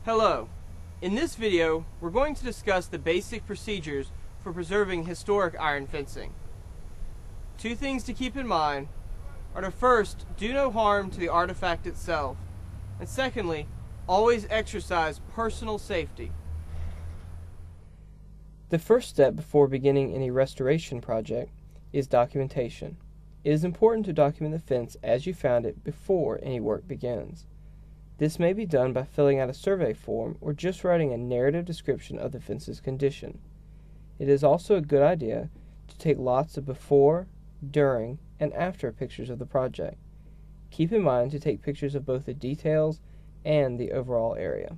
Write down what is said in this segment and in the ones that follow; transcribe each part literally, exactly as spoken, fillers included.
Hello. In this video, we're going to discuss the basic procedures for preserving historic iron fencing. Two things to keep in mind are to first, do no harm to the artifact itself, and secondly, always exercise personal safety. The first step before beginning any restoration project is documentation. It is important to document the fence as you found it before any work begins. This may be done by filling out a survey form or just writing a narrative description of the fence's condition. It is also a good idea to take lots of before, during, and after pictures of the project. Keep in mind to take pictures of both the details and the overall area.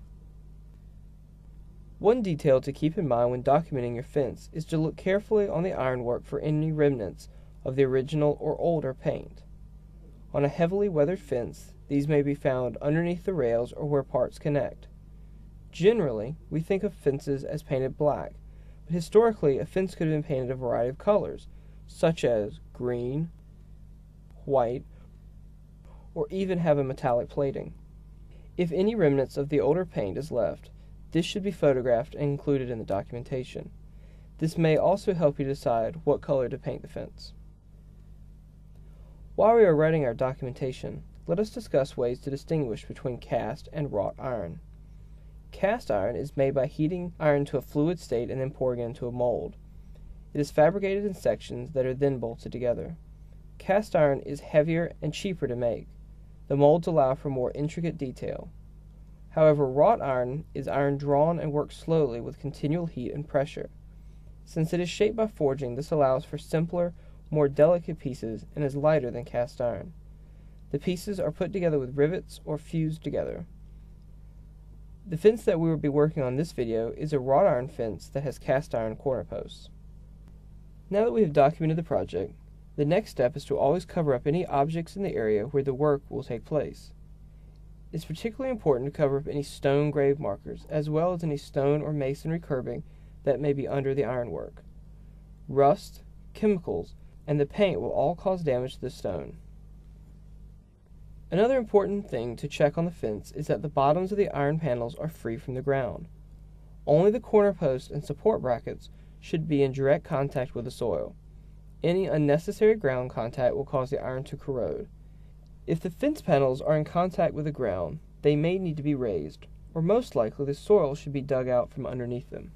One detail to keep in mind when documenting your fence is to look carefully on the ironwork for any remnants of the original or older paint. On a heavily weathered fence, these may be found underneath the rails or where parts connect. Generally, we think of fences as painted black, but historically a fence could have been painted a variety of colors, such as green, white, or even have a metallic plating. If any remnants of the older paint is left, this should be photographed and included in the documentation. This may also help you decide what color to paint the fence. While we are writing our documentation, let us discuss ways to distinguish between cast and wrought iron. Cast iron is made by heating iron to a fluid state and then pouring it into a mold. It is fabricated in sections that are then bolted together. Cast iron is heavier and cheaper to make. The molds allow for more intricate detail. However, wrought iron is iron drawn and worked slowly with continual heat and pressure. Since it is shaped by forging, this allows for simpler, more delicate pieces and is lighter than cast iron. The pieces are put together with rivets or fused together. The fence that we will be working on in this video is a wrought iron fence that has cast iron corner posts. Now that we have documented the project, the next step is to always cover up any objects in the area where the work will take place. It's particularly important to cover up any stone grave markers, as well as any stone or masonry curbing that may be under the ironwork. Rust, chemicals, and the paint will all cause damage to the stone. Another important thing to check on the fence is that the bottoms of the iron panels are free from the ground. Only the corner posts and support brackets should be in direct contact with the soil. Any unnecessary ground contact will cause the iron to corrode. If the fence panels are in contact with the ground, they may need to be raised, or most likely the soil should be dug out from underneath them.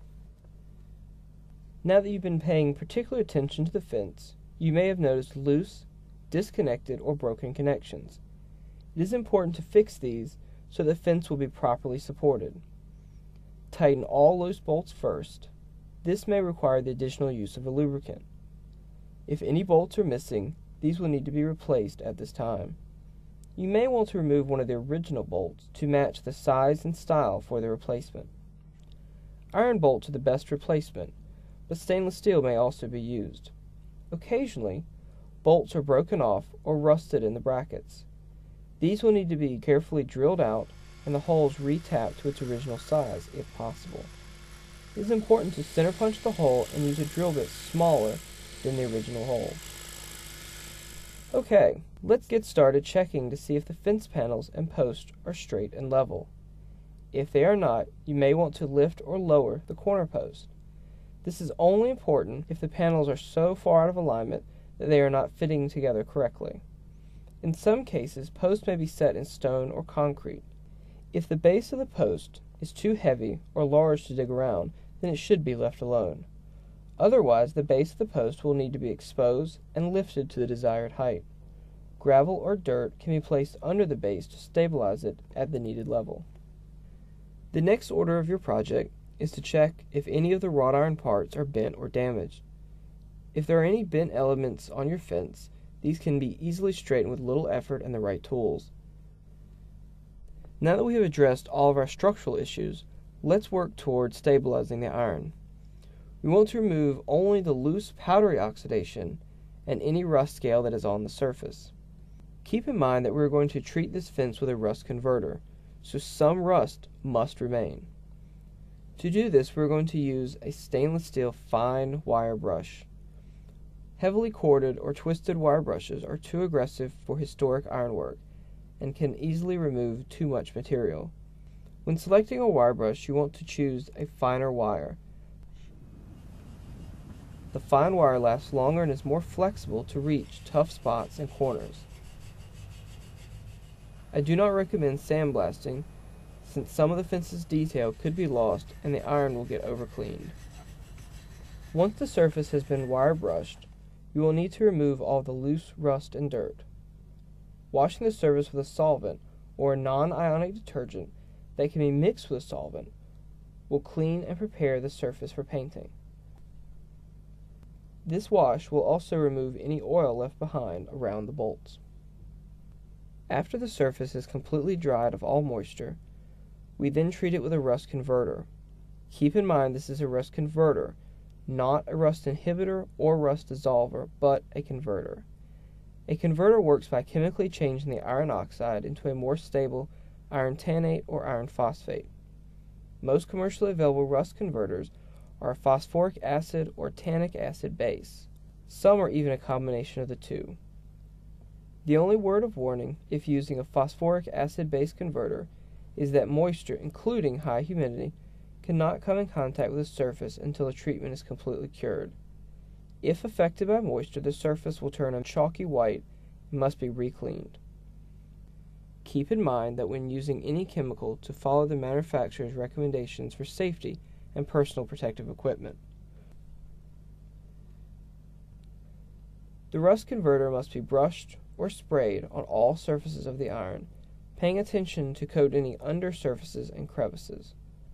Now that you've been paying particular attention to the fence, you may have noticed loose, disconnected, or broken connections. It is important to fix these so the fence will be properly supported. Tighten all loose bolts first. This may require the additional use of a lubricant. If any bolts are missing, these will need to be replaced at this time. You may want to remove one of the original bolts to match the size and style for the replacement. Iron bolts are the best replacement, but stainless steel may also be used. Occasionally, bolts are broken off or rusted in the brackets. These will need to be carefully drilled out and the holes re-tapped to its original size if possible. It is important to center punch the hole and use a drill bit smaller than the original hole. Okay, let's get started checking to see if the fence panels and posts are straight and level. If they are not, you may want to lift or lower the corner post. This is only important if the panels are so far out of alignment that they are not fitting together correctly. In some cases, posts may be set in stone or concrete. If the base of the post is too heavy or large to dig around, then it should be left alone. Otherwise, the base of the post will need to be exposed and lifted to the desired height. Gravel or dirt can be placed under the base to stabilize it at the needed level. The next order of your project is to check if any of the wrought iron parts are bent or damaged. If there are any bent elements on your fence, these can be easily straightened with little effort and the right tools. Now that we have addressed all of our structural issues, let's work towards stabilizing the iron. We want to remove only the loose powdery oxidation and any rust scale that is on the surface. Keep in mind that we are going to treat this fence with a rust converter, so some rust must remain. To do this, we are going to use a stainless steel fine wire brush. Heavily corded or twisted wire brushes are too aggressive for historic ironwork and can easily remove too much material. When selecting a wire brush, you want to choose a finer wire. The fine wire lasts longer and is more flexible to reach tough spots and corners. I do not recommend sandblasting, since some of the fence's detail could be lost and the iron will get overcleaned. Once the surface has been wire brushed, you will need to remove all the loose rust and dirt. Washing the surface with a solvent or a non-ionic detergent that can be mixed with a solvent will clean and prepare the surface for painting. This wash will also remove any oil left behind around the bolts. After the surface is completely dried of all moisture, we then treat it with a rust converter. Keep in mind this is a rust converter, not a rust inhibitor or rust dissolver, but a converter. A converter works by chemically changing the iron oxide into a more stable iron tannate or iron phosphate. Most commercially available rust converters are a phosphoric acid or tannic acid base. Some are even a combination of the two. The only word of warning if using a phosphoric acid-based converter is that moisture, including high humidity, cannot come in contact with the surface until the treatment is completely cured. If affected by moisture, the surface will turn a chalky white and must be re-cleaned. Keep in mind that when using any chemical to follow the manufacturer's recommendations for safety and personal protective equipment. The rust converter must be brushed or sprayed on all surfaces of the iron, paying attention to coat any undersurfaces and crevices.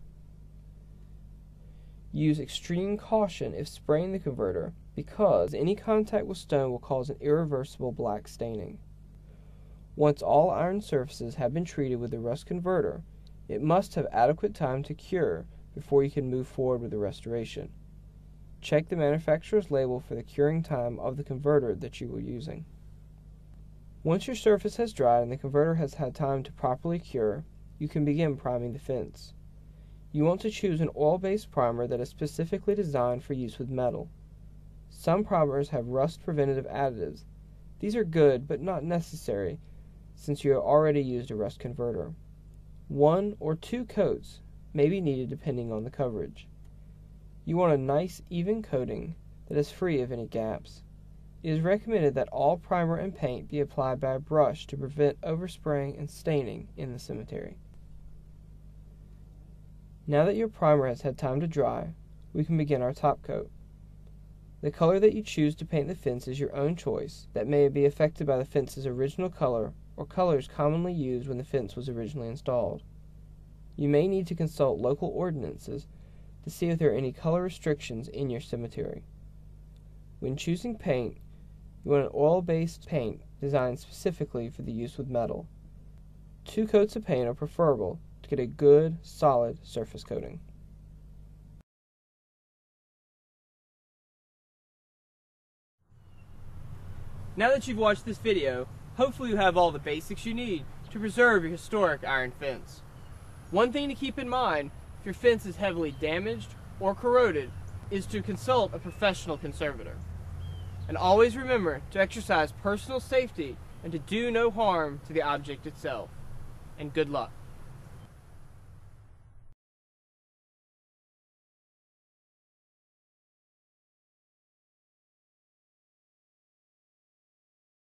Use extreme caution if spraying the converter because any contact with stone will cause an irreversible black staining. Once all iron surfaces have been treated with the rust converter, it must have adequate time to cure before you can move forward with the restoration. Check the manufacturer's label for the curing time of the converter that you are using. Once your surface has dried and the converter has had time to properly cure, you can begin priming the fence. You want to choose an oil-based primer that is specifically designed for use with metal. Some primers have rust preventative additives. These are good but not necessary since you have already used a rust converter. One or two coats may be needed depending on the coverage. You want a nice even coating that is free of any gaps. It is recommended that all primer and paint be applied by a brush to prevent overspraying and staining in the cemetery. Now that your primer has had time to dry, we can begin our top coat. The color that you choose to paint the fence is your own choice that may be affected by the fence's original color or colors commonly used when the fence was originally installed. You may need to consult local ordinances to see if there are any color restrictions in your cemetery. When choosing paint, you want an oil-based paint designed specifically for the use with metal. Two coats of paint are preferable to get a good, solid surface coating. Now that you've watched this video, hopefully you have all the basics you need to preserve your historic iron fence. One thing to keep in mind if your fence is heavily damaged or corroded is to consult a professional conservator. And always remember to exercise personal safety and to do no harm to the object itself. And good luck.